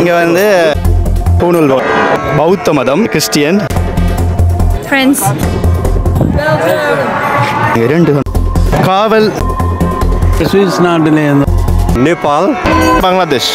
இங்கே வந்து பூணூல் பௌத்த மதம், கிறிஸ்டியன், ஃப்ரெண்ட்ஸ், இரண்டு காவல், சுவிஸ் நாட்டிலேருந்து, நேபாள், பங்களாதேஷ்.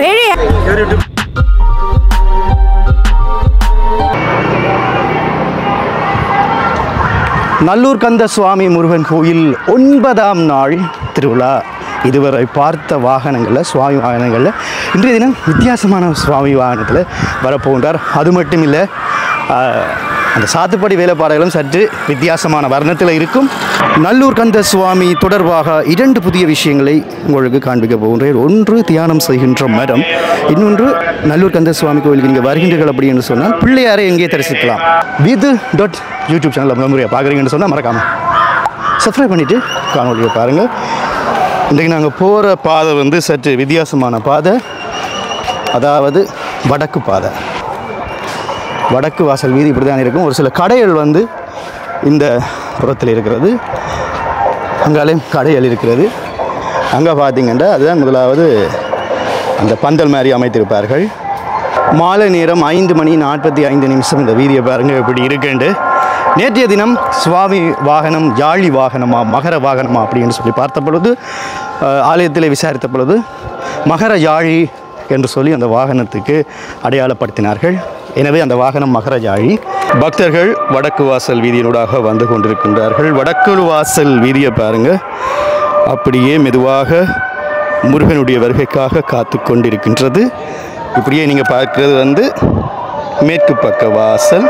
நல்லூர் கந்த சுவாமி முருகன் கோயில் 9ஆம் நாள் திருவிழா. இதுவரை பார்த்த வாகனங்களில், சுவாமி வாகனங்களில் இன்றைய தினம் வித்தியாசமான சுவாமி வாகனத்தில் வரப்போகின்றார். அது மட்டும் இல்லை, அந்த சாத்துப்படி வேலைப்பாடுகளும் சற்று வித்தியாசமான வர்ணத்தில் இருக்கும். நல்லூர் கந்த சுவாமி தொடர்பாக 2 புதிய விஷயங்களை உங்களுக்கு காண்பிக்க போகின்றேன். ஒன்று தியானம் செய்கின்ற மரம், இன்னொன்று நல்லூர் கந்த சுவாமி கோயிலுக்கு நீங்கள் வருகின்றீர்கள் அப்படி என்று சொன்னால் பிள்ளையாரை எங்கே தரிசிக்கலாம். vidu.youtube சேனலில் முறையாக பார்க்குறீங்கன்னு சொன்னால் மறக்காமல் சப்ஸ்கிரைப் பண்ணிவிட்டு காணொலியை பாருங்கள். இன்றைக்கு நாங்கள் போகிற பாதை வந்து சற்று வித்தியாசமான பாதை, அதாவது வடக்கு பாதை. வடக்கு வாசல் வீதி இப்படி தான் இருக்கும். ஒரு சில கடைகள் வந்து இந்த புறத்தில் இருக்கிறது, அங்காலையும் கடைகள் இருக்கிறது. அங்கே பார்த்தீங்கன்னா அதுதான் முதலாவது அந்த பந்தல் மாதிரி அமைத்திருப்பார்கள். மாலை நேரம் 5:45 இந்த வீதியை பாருங்கள் எப்படி இருக்குண்டு. நேற்றைய தினம் சுவாமி வாகனம் யாழி வாகனமா மகர வாகனமா அப்படின்னு சொல்லி பார்த்த பொழுது, ஆலயத்தில் விசாரித்த பொழுது மகர யாழி என்று சொல்லி அந்த வாகனத்துக்கு அடையாளப்படுத்தினார்கள். எனவே அந்த வாகனம் மகர யாழி. பக்தர்கள் வடக்கு வாசல் வீதியினூடாக வந்து கொண்டிருக்கின்றார்கள். வடக்கு வாசல் வீதியை பாருங்கள், அப்படியே மெதுவாக முருகனுடைய வருகைக்காக காத்து கொண்டிருக்கின்றது. இப்படியே நீங்கள் பார்க்குறது வந்து மேற்கு பக்க வாசல்.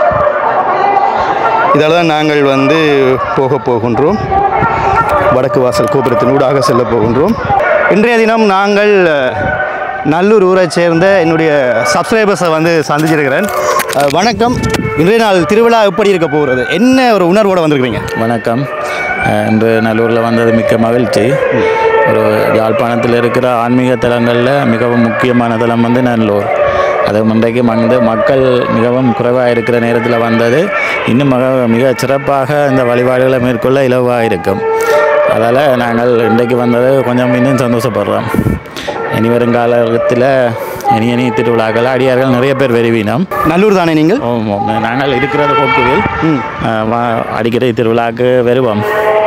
இதால் தான் நாங்கள் வந்து போகின்றோம். வடக்கு வாசல் கோபுரத்தினூடாக செல்ல போகின்றோம். இன்றைய தினம் நாங்கள் நல்லூர் ஊரை சேர்ந்த என்னுடைய சப்ஸ்கிரைபர்ஸை வந்து சந்திச்சிருக்கிறேன். வணக்கம். இன்றைய நாள் திருவிழா எப்படி இருக்க போகிறது, என்ன ஒரு உணர்வோடு வந்திருக்கிறீங்க? வணக்கம். இன்று நல்லூரில் வந்தது மிக்க மகிழ்ச்சி. ஒரு யாழ்ப்பாணத்தில் இருக்கிற ஆன்மீக தலங்களில் மிகவும் முக்கியமான தலம் வந்து நல்லூர். அது இன்றைக்கு வந்து மக்கள் மிகவும் குறைவாக இருக்கிற நேரத்தில் வந்தது இன்னும் மிக சிறப்பாக இந்த வழிபாடுகளை மேற்கொள்ள இலவாக இருக்கும். அதால் நாங்கள் இன்றைக்கு வந்தது கொஞ்சம் இன்னும் சந்தோஷப்படுறோம். இனி வருங்காலத்தில் இனி திருவிழாக்கள் அடியார்கள் நிறைய பேர் வருவினோம். நல்லூர் தானே நீங்கள்? நாங்கள் இருக்கிறது கோக்குவில். அடிக்கடி திருவிழாவுக்கு வருவோம்.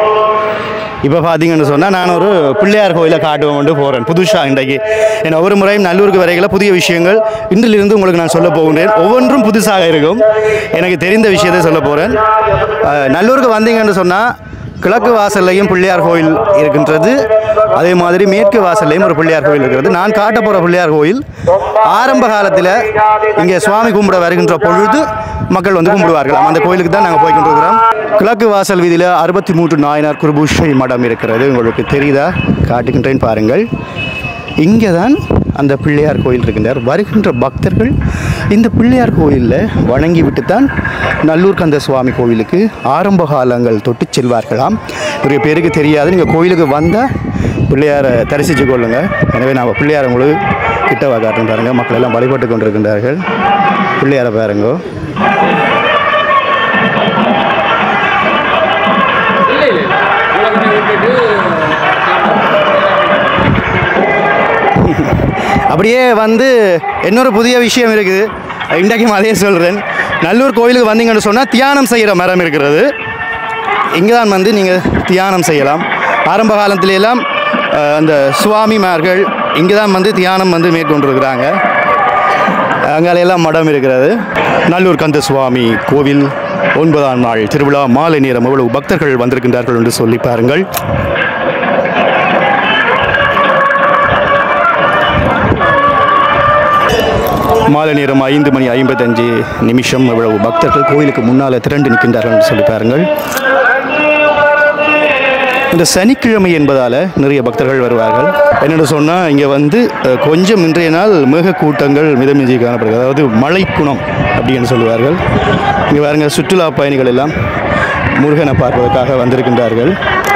இப்போ பார்த்தீங்கன்னு சொன்னால் நான் ஒரு பிள்ளையார் கோயிலை காட்டுவோம் கொண்டு போகிறேன் புதுசாக இன்றைக்கு. ஏன்னா ஒவ்வொரு முறையும் நல்லூருக்கு வரைகளை புதிய விஷயங்கள் இன்றிலிருந்து உங்களுக்கு நான் சொல்ல போகின்றேன். ஒவ்வொன்றும் புதுசாக இருக்கும். எனக்கு தெரிந்த விஷயத்தை சொல்ல போகிறேன். நல்லூருக்கு வந்தீங்கன்னு சொன்னால் கிழக்கு வாசல்லையும் பிள்ளையார் கோயில் இருக்கின்றது, அதே மாதிரி மேற்கு வாசல்லையும் ஒரு பிள்ளையார் கோயில் இருக்கிறது. நான் காட்ட போகிற பிள்ளையார் கோயில் ஆரம்ப காலத்தில் இங்கே சுவாமி கும்பிட வருகின்ற பொழுது மக்கள் வந்து கும்பிடுவார்கள். அந்த கோயிலுக்கு தான் நாங்கள் போய்கிட்டு இருக்கிறோம். கிழக்கு வாசல் வீதியில் 63 நாயனார் குருபூஷை மடம் இருக்கிறது. உங்களுக்கு தெரியுதா? காட்டுகின்றேன் பாருங்கள். இங்கே தான் அந்த பிள்ளையார் கோயில் இருக்கின்றார். வருகின்ற பக்தர்கள் இந்த பிள்ளையார் கோயிலில் வணங்கிவிட்டு தான் நல்லூர் கந்த சுவாமி கோவிலுக்கு ஆரம்ப காலங்கள் தொட்டு செல்வார்களாம். நிறைய பேருக்கு தெரியாது. நீங்கள் கோயிலுக்கு வந்தால் பிள்ளையாரை தரிசித்து கொள்ளுங்கள். எனவே நான் பிள்ளையாரை உங்களுக்கு கிட்டவா காட்டுன்னு பாருங்கள். மக்கள் எல்லாம் வழிபட்டு கொண்டிருக்கின்றார்கள். பிள்ளையாரை பாருங்க. அப்படியே வந்து இன்னொரு புதிய விஷயம் இருக்குது. இன்றைக்கும் அதே சொல்கிறேன். நல்லூர் கோயிலுக்கு வந்தீங்கன்னு சொன்னால் தியானம் செய்கிற மரம் இருக்கிறது. இங்கே தான் வந்து நீங்கள் தியானம் செய்யலாம். ஆரம்ப காலத்திலெல்லாம் அந்த சுவாமிமார்கள் இங்கே தான் வந்து தியானம் வந்து மேற்கொண்டிருக்கிறாங்க. அங்காலையெல்லாம் மடம் இருக்கிறது. நல்லூர் கந்த சுவாமி கோவில் 9ஆம் நாள் திருவிழா. மாலை நேரம் எவ்வளவு பக்தர்கள் வந்திருக்கின்றார்கள் என்று சொல்லி பாருங்கள். மாலை நேரம் 5:55 எவ்வளவு பக்தர்கள் கோயிலுக்கு முன்னால் திரண்டு நிற்கின்றார்கள் என்று சொல்லி பாருங்கள். இந்த சனிக்கிழமை என்பதால் நிறைய பக்தர்கள் வருவார்கள். என்னென்னு சொன்னால் இங்கே வந்து கொஞ்சம் இன்றைய நாள் மேக கூட்டங்கள் மிதமிஞ்சி காணப்படுகிறது. அதாவது மழை குணம் அப்படின்னு சொல்லுவார்கள். இங்கே பாருங்கள், சுற்றுலா பயணிகள் எல்லாம் முருகனை பார்ப்பதற்காக வந்திருக்கின்றார்கள்.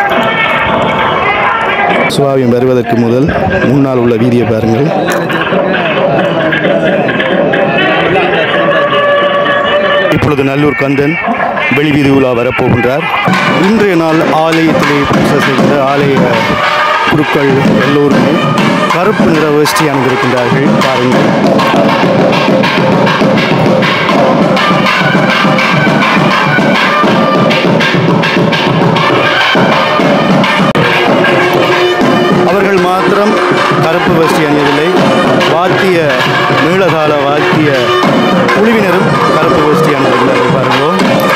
சுவாமி வருவதற்கு முன்னால் உள்ள வீதியை பாருங்கள். இப்பொழுது நல்லூர் கந்தன் வெளிவீதி உலா வரப்போகின்றார். இன்றைய நாள் ஆலயத்திலே பூஜை செய்கிற ஆலய குருக்கள் எல்லோருமே கருப்பு நிற வேஷ்டி அணிந்திருக்கின்றார்கள் பாருங்கள். அவர்கள் மாத்திரம் கருப்பு வேஷ்டி அணியவில்லை, வாத்திய மேளதாள வாத்திய குழுவினரும் கருப்பு வேஷ்டி அணிந்திருக்கிறார்கள் பாருங்கள்.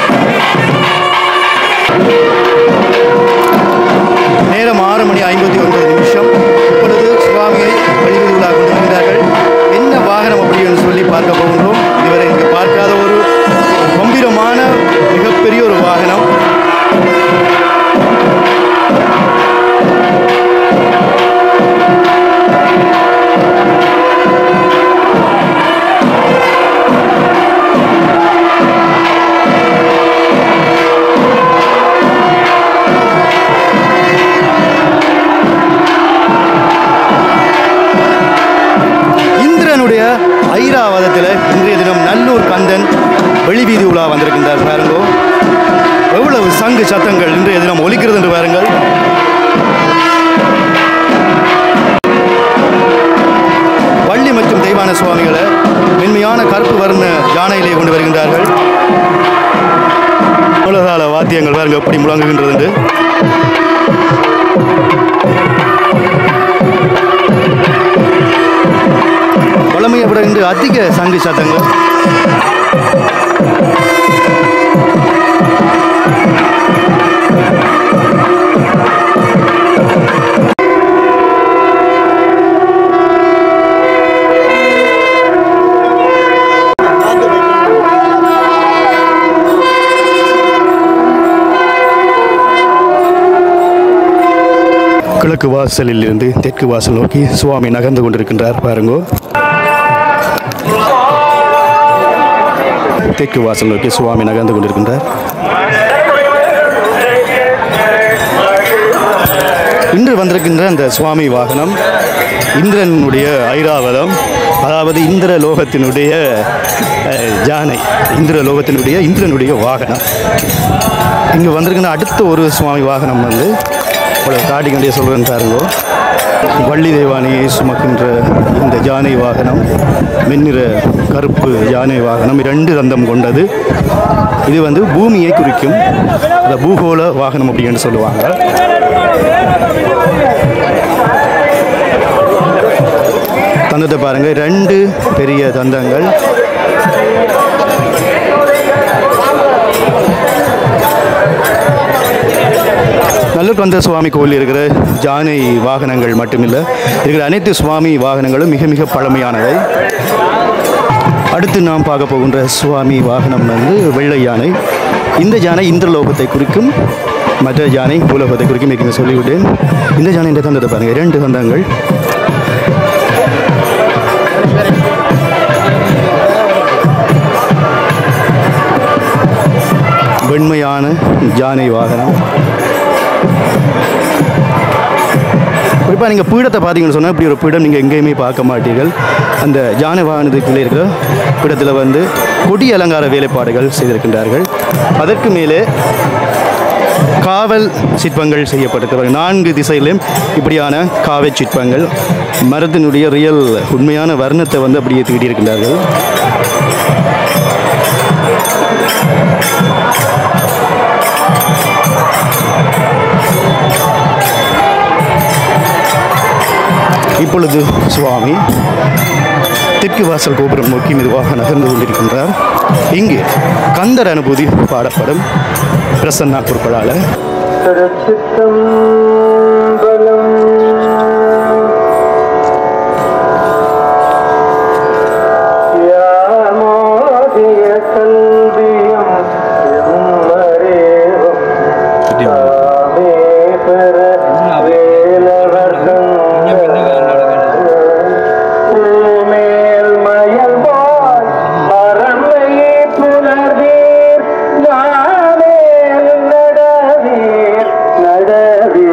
நேரம் 6:59. இப்பொழுது சுவாமியை வெளிவிழா கொண்டிருக்கிறார்கள். என்ன வாகனம் அப்படின்னு சொல்லி பார்க்க போகின்றோம். இதுவரை இங்கு பார்க்காத ஒரு கம்பீரமான மிகப்பெரிய ஒரு வாகனம். ஐராவதத்தில் இன்றைய தினம் நல்லூர் கந்தன் வெளிவீதி உலா வந்திருக்கின்றார் பாருங்கோ. எவ்வளவு சங்கு சத்தங்கள் இன்றைய தினம் ஒலிக்கிறது என்று பாருங்கள். வள்ளி மற்றும் தெய்வான சுவாமிகளை மென்மையான கருப்பு வர்ண யானையிலே கொண்டு வருகின்றார்கள். உலகால வாத்தியங்கள் பாருங்க எப்படி முழங்குகின்றது என்று. வளமையை விட இன்று அதிக சங்கு சத்தங்கள். கிழக்கு வாசலில் இருந்து தெற்கு வாசல் நோக்கி சுவாமி நகர்ந்து கொண்டிருக்கின்றார் பாருங்கோ. தெற்கு வாசல் நோக்கி சுவாமி நகர்ந்து கொண்டிருக்கின்றார். இன்று வந்திருக்கின்ற அந்த சுவாமி வாகனம் இந்திரனுடைய ஐராவதம், அதாவது இந்திர லோகத்தினுடைய யானை, இந்திரனுடைய வாகனம். இங்கு வந்திருக்கின்ற அடுத்த ஒரு சுவாமி வாகனம் வந்து காட்டி கண்டிய சொல்கிறேன் பாருங்கோ. வள்ளி தெய்வானையை சுமக்கின்ற இந்த யானை வாகனம் மென்னிற கருப்பு யானை வாகனம் 2 தந்தம் கொண்டது. இது வந்து பூமியை குறிக்கும் இந்த பூகோள வாகனம் அப்படின்னு சொல்லுவாங்க. தந்தத்தை பாருங்க, 2 பெரிய தந்தங்கள். நல்லூர் கந்த சுவாமி கோவில் இருக்கிற யானை வாகனங்கள் மட்டுமில்லை, இருக்கிற அனைத்து சுவாமி வாகனங்களும் மிக மிக பழமையானவை. அடுத்து நாம் பார்க்க போகின்ற சுவாமி வாகனம் வந்து வெள்ளை யானை. இந்த யானை இந்திரலோகத்தை குறிக்கும், மற்ற யானை பூலோகத்தை குறிக்கும் என்று சொல்லிவிட்டேன். இந்த யானை என்ற தந்தத்தை பாருங்கள், 2 தந்தங்கள். வெண்மையான யானை வாகனம். குறிப்பாக நீங்கள் பீடத்தை பார்த்தீங்கன்னு சொன்னால் இப்படி ஒரு பீடம் நீங்கள் எங்கேயுமே பார்க்க மாட்டீர்கள். அந்த யானை வாகனத்துக்குள்ளே இருக்கிற பீடத்தில் வந்து கொடி அலங்கார வேலைப்பாடுகள் செய்திருக்கின்றார்கள். அதற்கு மேலே காவல் சிற்பங்கள் செய்யப்பட்டிருக்கிறார்கள். 4 திசையிலும் இப்படியான காவல் சிற்பங்கள் மரத்தினுடைய ரியல் உண்மையான வர்ணத்தை வந்து அப்படியே தீட்டியிருக்கின்றார்கள். இப்பொழுது சுவாமி தெற்கு வாசல் கோபுரம் நோக்கி மெதுவாக நகர்ந்து கொண்டிருக்கின்றார். இங்கு கந்தர் அனுபூதி பாடப்படும் பிரசன்னா குருக்களால். நடவே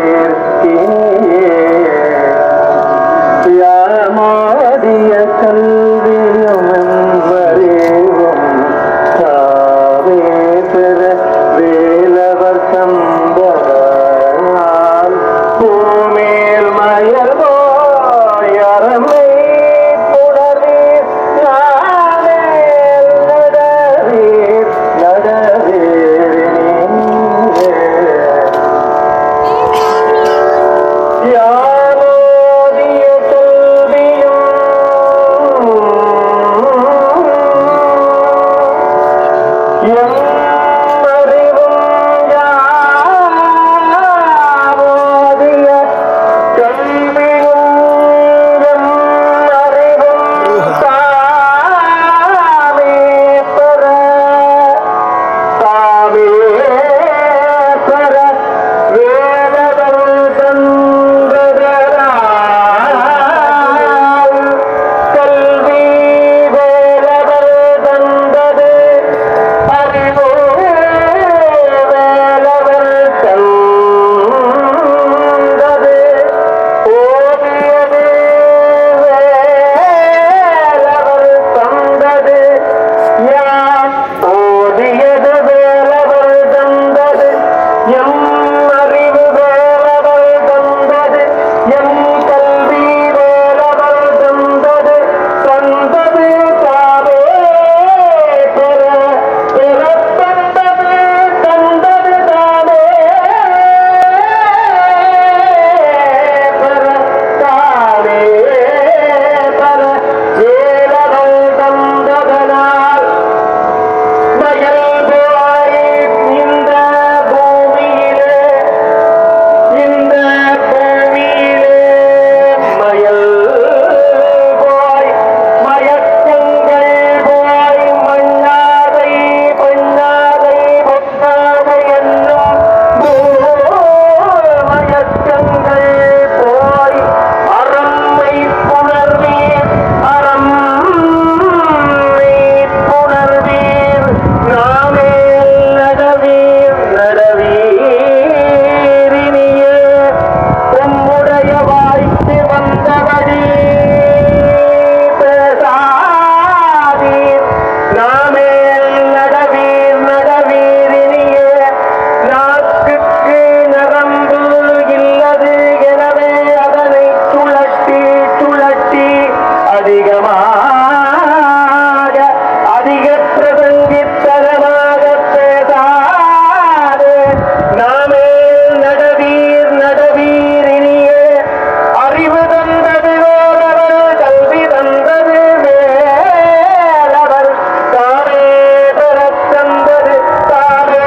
அதிக பிரசங்கித்தகமாக பேசாது நாமே நடவீர் நடவீர் இனியே அறிவு தந்தது ஓரவர் கல்வி தந்தது மேலவர் தாமே பெறத் தந்தது தாமே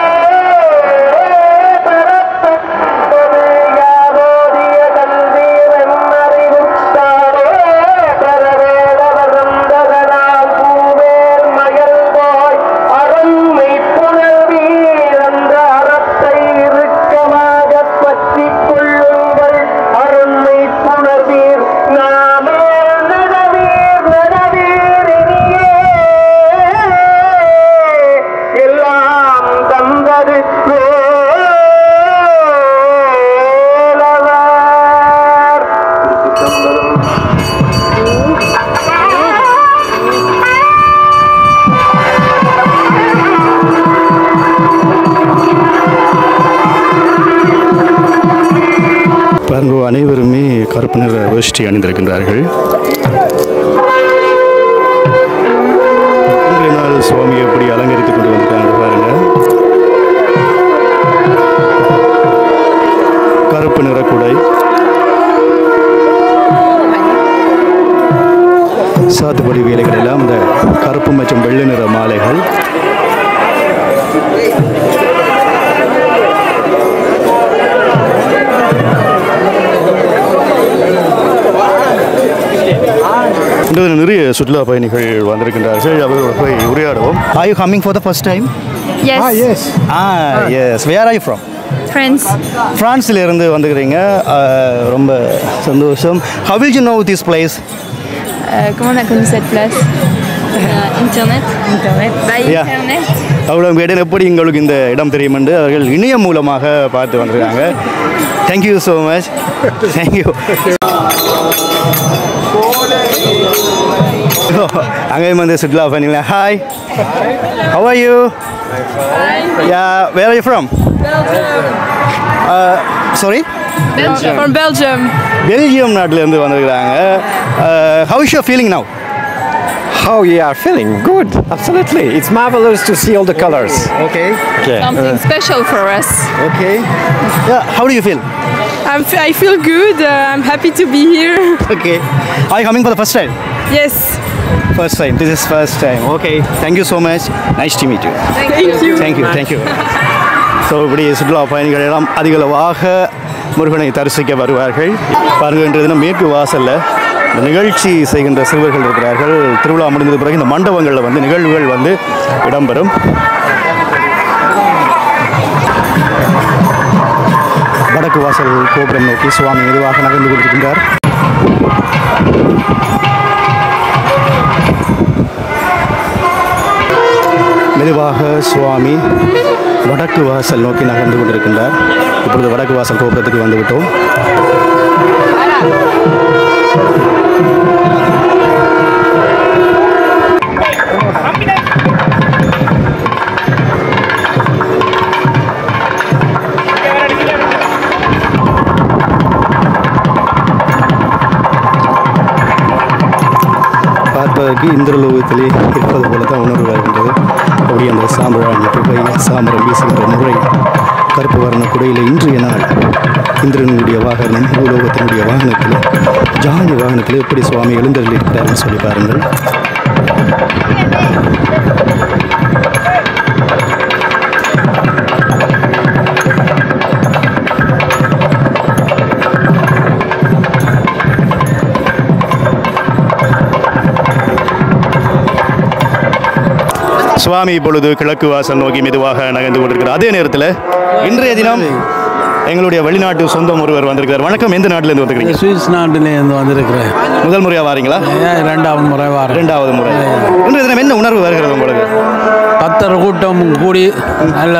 பெறத் தந்தது யாரோதிய கல்வி வெண்ணறிவும் தாமே பெறவேலவர் தந்ததனால் பூவேர் மயல் போய் அருண்மை புணர்வீர் அந்த அறத்தை இறுக்கமாகப் பற்றிக் கொள்ளுங்கள் அருண்மை புணர்வீர் நாமே நடவீர் நடவீர் இனியே எல்லாம் தந்தது வேலவர். பாருங்க, அனைவருமே கருப்பு நிற வேஷ்டி அணிந்திருக்கின்றார்கள். இன்றைய நாள் சுவாமி எப்படி அலங்கரித்துக் கொண்டு வந்திருக்காங்க பாருங்க. கருப்பு நிற குடை, சாத்துப்படி வேலைகள் எல்லாம் இந்த கருப்பு மற்றும் வெள்ளை நிற மாலைகள். இன்று நிறைய சுற்றுலா பயணிகள் வந்திருக்கின்றார்கள். அவர்கள் போய் உரையாடுவோம். Are you coming for the first time? Yes. Yes. Where are you from? France. பிரான்ஸ்ல இருந்து வந்துக்கிறீங்க. ரொம்ப சந்தோஷம். How will you know this place? Comment on a connu cette place? Internet. By Yeah. Internet. அவ்வளோ கேட்டேன், எப்படி உங்களுக்கு இந்த இடம் தெரியும் என்று அவர்கள் இணையம் மூலமாக பார்த்து வந்திருக்காங்க. Thank you so much. தேங்க்யூ. அங்கேயும் வந்து சுற்றுலா பண்ணீங்களா? Hi, how are you? Yeah, where are you from? Sorry, Belgium. From Belgium. Belgium நாட்டிலேருந்து வந்திருக்கிறாங்க. How is your feeling now? How you are feeling? Good, absolutely. It's marvelous to see all the colors. Okay. Something special for us. Okay. Yeah, how do you feel? I feel good. I'm happy to be here. Okay. Are you coming for the first time? Yes. First time. This is first time. Okay. Thank you so much. Nice to meet you. Thank you. Thank you. Thank you. So இப்படி சுற்றுலா பயணிகள் எல்லாம் அதிகளவாக முருகனை தரிசிக்க வருவார்கள். பாருங்கள், இன்றைய தினம் மேற்கு வாசலில் இந்த நிகழ்ச்சி செய்கின்ற சிறுவர்கள் இருக்கிறார்கள். திருவிழா முடிந்தது பிறகு இந்த மண்டபங்களில் வந்து நிகழ்வுகள் வந்து இடம்பெறும். வடக்கு வாசல் கோபுரம் நோக்கி சுவாமி மெதுவாக நகர்ந்து கொண்டிருக்கின்றார். மெதுவாக சுவாமி வடக்கு வாசல் நோக்கி நகர்ந்து கொண்டிருக்கின்றார். இப்பொழுது வடக்கு வாசல் கோபுரத்துக்கு வந்துவிட்டோம். பார்ப்பதற்கு இந்திரலோகத்திலே இருப்பது போல தான் உணர்வு வருகின்றது. அப்படி அந்த சாம்பிராணி புகை சாம்பரம் வீசுகின்ற முறை கருப்பு வர்ண குடையில் இன்றைய நாள் இந்திரனுடைய வாகனம் பூலோகத்தினுடைய வாகனத்தில் ஜானி வாகனத்தில் எப்படி சுவாமி எழுந்தருள் இருக்கிறார்னு சொல்லி பாருங்கள். சுவாமி இப்பொழுது கிழக்கு வாசல் நோக்கி மெதுவாக நகர்ந்து கொண்டிருக்கிறார். அதே நேரத்தில் இன்றைய தினம் எங்களுடைய வெளிநாட்டு சொந்தம் ஒருவர் வந்திருக்கிறார். வணக்கம், எந்த நாட்டிலேருந்து வந்துருக்கீங்க? சுவிஸ் நாட்டிலேருந்து வந்திருக்கிறேன். முதல் முறையாக வாரீங்களா? ரெண்டாவது முறை வாரேன். ரெண்டாவது முறை. இன்றைய தினம் என்ன உணர்வு வருகிறது உங்களுக்கு? பக்தர் கூட்டம் கூடி நல்ல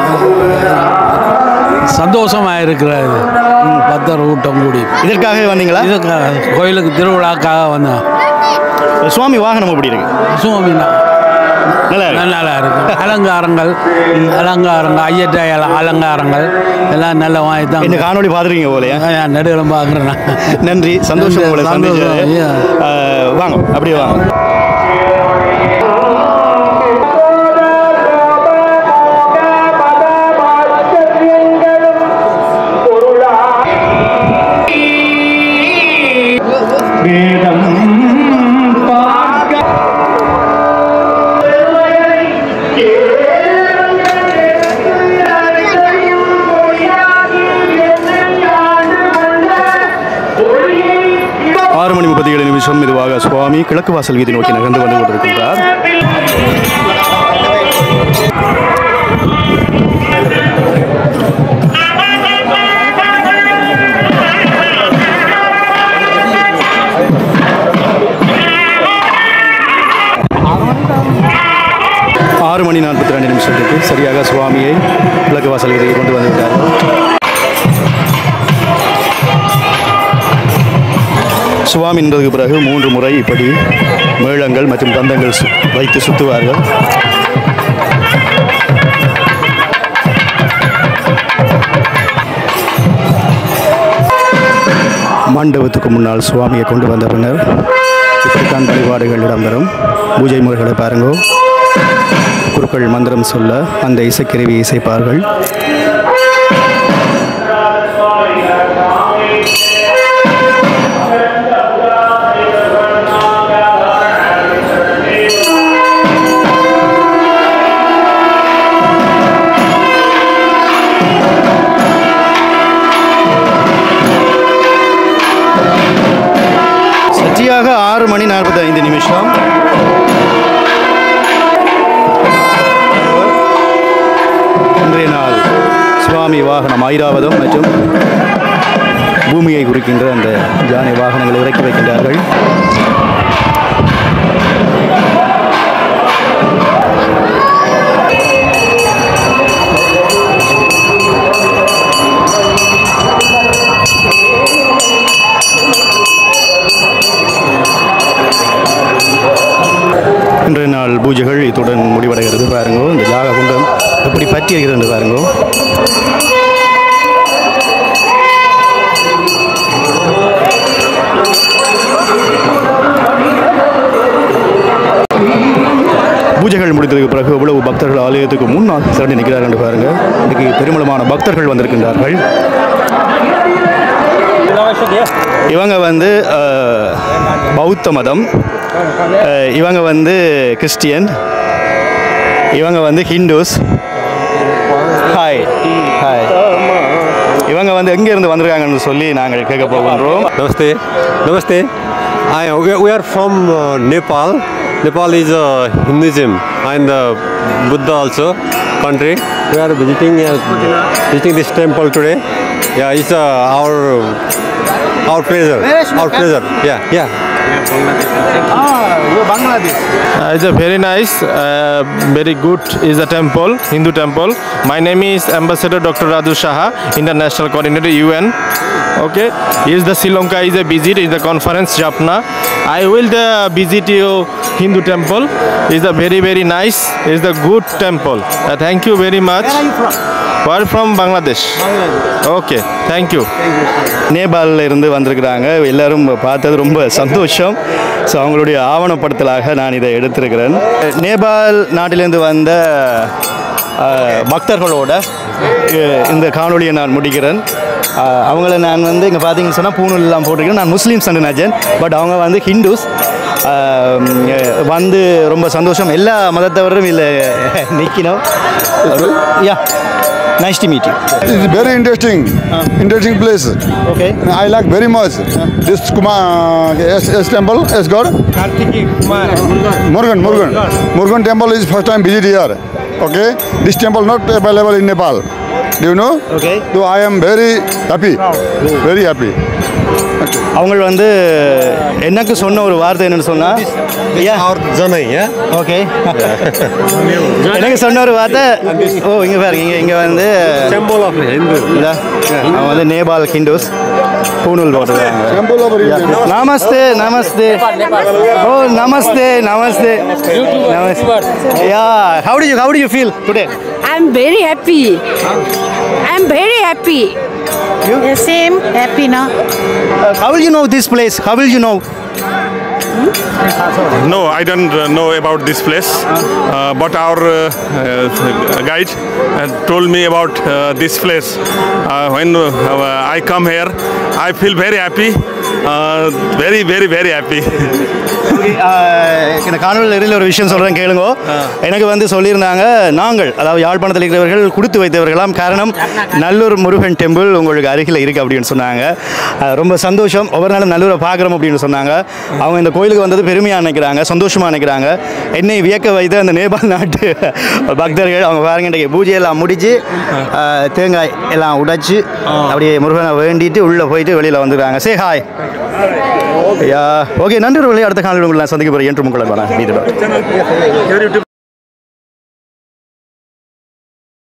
சந்தோஷமாக இருக்கிறது. பக்தர் கூட்டம் கூடி இதற்காகவே வந்தீங்களா? இதுக்காக கோயிலுக்கு திருவிழாக்காக வந்தோம். சுவாமி வாகனம் எப்படி இருக்கு? சுவாமி நல்லா நல்லா இருக்கு. அலங்காரங்கள் ஐயற்ற அலங்காரங்கள் எல்லாம் நல்லா வாங்கி தான். இந்த காணொலி பார்த்துருக்கீங்க போலையா? நடுவில் பார்க்குறேன். நன்றி, சந்தோஷம். உங்களை சந்திச்சது. வாங்க அப்படியே வாங்க. மெதுவாக சுவாமி கிழக்கு வாசல் வீதி நோக்கி நகர்ந்து வந்து கொண்டிருக்கின்றார். மணி 42 நிமிஷத்துக்கு சரியாக சுவாமியை கிழக்கு வாசல் வீதியை கொண்டு வந்துவிட்டார். சுவாமி நின்றதுக்கு பிறகு 3 முறை இப்படி மேளங்கள் மற்றும் தந்தங்கள் வைத்து சுற்றுவார்கள். மண்டபத்துக்கு முன்னால் சுவாமியை கொண்டு வந்த பின்னர் இப்படித்தான் வழிபாடுகள் இடம்பெறும். பூஜை முறைகளை பாருங்கோ. குருக்கள் மந்திரம் சொல்ல அந்த இசைக்கருவி இசைப்பார்கள். சரியாக 6 மணி 45 நிமிஷம். இன்றைய நாள் சுவாமி வாகனம் ஐராவதம் மற்றும் பூமியை குறிக்கின்ற அந்த யானை வாகனங்களை இறக்கி வைக்கின்றார்கள். இன்றைய நாள் பூஜைகள் இத்துடன் முடிவடைகிறது. பாருங்கோ, இந்த யாக குண்டம் எப்படி பற்றி இருக்கிறது பாருங்கோ. பூஜைகள் முடிந்ததுக்கு பிறகு எவ்வளவு பக்தர்கள் ஆலயத்துக்கு முன்னால் திரண்டு நிற்கிறார்கள் என்று பாருங்க. இன்றைக்கு பெருமளவான பக்தர்கள் வந்திருக்கின்றார்கள். இவங்க வந்து பௌத்த மதம், இவங்க வந்து கிறிஸ்டியன், இவங்க வந்து ஹிந்துஸ். Hi hi. இவங்க வந்து எங்கேருந்து வந்திருக்காங்கன்னு சொல்லி நாங்கள் கேட்க போகின்றோம். Namaste. Namaste. We are from Nepal. Nepal is Hinduism and Buddha also country. We are visiting this temple today. Yeah, it's our pleasure. Our pleasure. Yeah. Bangladesh. It's a very nice, very good is a temple, Hindu temple. My name is Ambassador Dr. Raju Shaha, International Coordinator UN. Okay, is the Sri Lanka is a visit in the conference Jaffna. I will visit you Hindu temple. Is a very nice. Is the good temple. Thank you very much. Where are you from? We're from Bangladesh. Okay, thank you. நேபாளில் இருந்து வந்திருக்கிறாங்க. எல்லாரும் பார்த்தது ரொம்ப சந்தோஷம். So அவங்களுடைய ஆவணப்படுத்தலாக நான் இதை எடுத்திருக்கிறேன். நேபாள் நாட்டிலேருந்து வந்த பக்தர்களோட இந்த காணொலியை நான் முடிக்கிறேன். அவங்கள நான் வந்து இங்கே பார்த்தீங்கன்னு சொன்னால் பூணூல் எல்லாம் போட்டிருக்கேன். நான் முஸ்லீம்ஸ் நினைச்சேன், பட் அவங்க வந்து ஹிந்துஸ். வந்து ரொம்ப சந்தோஷம். எல்லா மதத்தவரும் இல்லை நிற்கணும். யா, nice to meet you. It's very interesting place. Okay. I like very much. This Kumar S temple, S God. Murugan temple is first time visit here. Okay. This temple not available in Nepal. Do you know? Okay. So I am very happy. Very happy. அவங்க வந்து எனக்கு சொன்ன ஒரு வார்த்தை என்னன்னு சொன்னா, okay, எனக்கு சொன்ன ஒரு வார்த்தை, ஓ இங்கே பாருங்க, இங்கே வந்து அவங்க வந்து நேபாள் ஹிந்துஸ் பூணூல் போட்டுருக்காங்க. நமஸ்தே நமஸ்தே. ஓ நமஸ்தே நமஸ்தே நமஸ்தே. யா, how do you feel today? I'm very happy. I'm very happy. You? The same happy now. How will you know this place? How will you know? No, I don't know about this place, but our guide told me about this place. When I come here, I feel very happy, very, very, very happy. இந்த காணொலியில் இடையில் ஒரு விஷயம் சொல்கிறேன் கேளுங்க. எனக்கு வந்து சொல்லியிருந்தாங்க, நாங்கள் அதாவது யாழ்ப்பாணத்தில் இருக்கிறவர்கள் கொடுத்து வைத்தவர்களாம். காரணம் நல்லூர் முருகன் டெம்பிள் உங்களுக்கு அருகில் இருக்குது அப்படின்னு சொன்னாங்க. ரொம்ப சந்தோஷம். ஒவ்வொரு நாளும் நல்லூரை பார்க்குறோம் அப்படின்னு சொன்னாங்க. அவங்க இந்த கோயிலுக்கு வந்தது பெருமையாக நினைக்கிறாங்க, சந்தோஷமாக நினைக்கிறாங்க. என்னை வியக்க வைத்த அந்த நேபாள் நாட்டு பக்தர்கள் அவங்க பாருங்க, இன்றைக்கு பூஜையெல்லாம் முடித்து தேங்காய் எல்லாம் உடைச்சி அப்படியே முருகனை வேண்டிட்டு உள்ளே போயிட்டு வெளியில் வந்துடுறாங்க. Say hi. ஓகே, நன்றி. அடுத்த காலையில் உங்களை நான் சந்திக்க போகிறேன் என்று உங்களை வரேன்.